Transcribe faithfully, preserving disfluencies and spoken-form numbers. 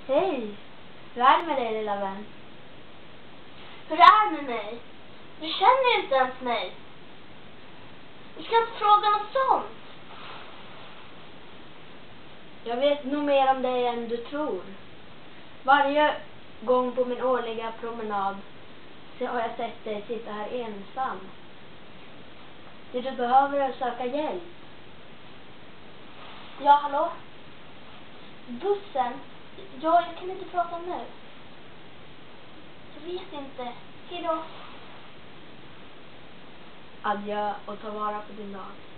Hej! Hur är det med dig, lilla vän? Hur är det med mig? Du känner ju inte ens mig. Du ska inte fråga något sånt. Jag vet nog mer om dig än du tror. Varje gång på min årliga promenad så har jag sett dig sitta här ensam. Det du behöver är att söka hjälp. Ja, hallå? Bussen? Ja, jag kan inte prata nu. Jag vet inte. Hej då. Adjö och ta vara på din dag.